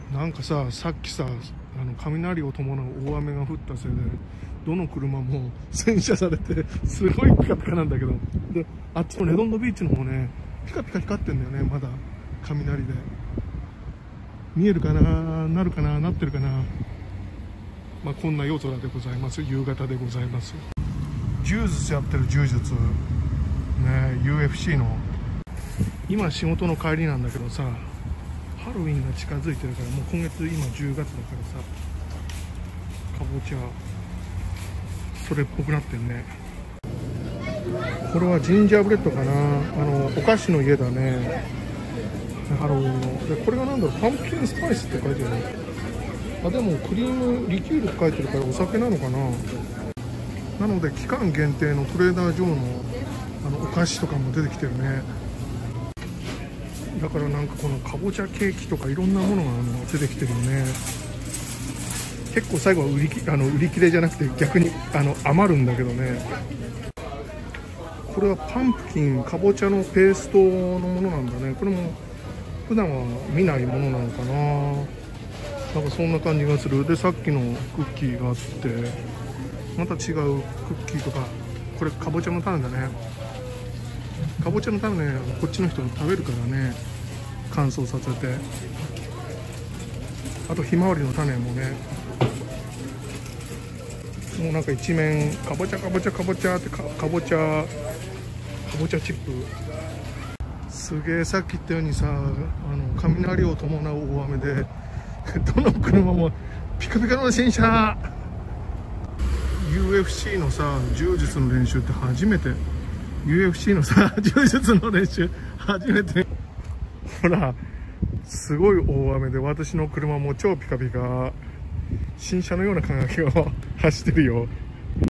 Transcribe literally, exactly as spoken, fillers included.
なんかさ、さっきさ、あの雷を伴う大雨が降ったせいでどの車も洗車されてすごいピカピカなんだけど、であっちのレドンドビーチの方ね、ピカピカ光ってんだよね。まだ雷で見えるかな、なるかな、なってるかな。まあこんな夜空でございます。夕方でございます。柔術やってる柔術ね、 ユーエフシー の今仕事の帰りなんだけどさ、ハロウィンが近づいてるから、もう今月今じゅうがつだからさ、かぼちゃそれっぽくなってんね。これはジンジャーブレッドかな、あのお菓子の家だね、ハロウィンの。でこれがなんだろう、パンプキンスパイスって書いてある。あ、でもクリームリキュールって書いてるからお酒なのかな。なので期間限定のトレーダー・ジョーのあのお菓子とかも出てきてるね。だからなんかこのかぼちゃケーキとかいろんなものがあの出てきてるよね。結構最後は売りきあの売り切れじゃなくて逆にあの余るんだけどね。これはパンプキン、かぼちゃのペーストのものなんだね。これも普段は見ないものなのかな。なんかそんな感じがする。でさっきのクッキーがあって、また違うクッキーとか、これかぼちゃの種だね。かぼちゃの種ね、こっちの人食べるからね、乾燥させて。あとひまわりの種もね、もうなんか一面かぼちゃかぼちゃかぼちゃって か, かぼちゃかぼちゃチップ。すげえ、さっき言ったようにさ、あの雷を伴う大雨でどの車もピカピカの新車。 ユーエフシー のさ柔術の練習って初めて。 ユーエフシー のさ柔術の練習初めて。ほらすごい大雨で私の車も超ピカピカ、新車のような感覚を走ってるよ。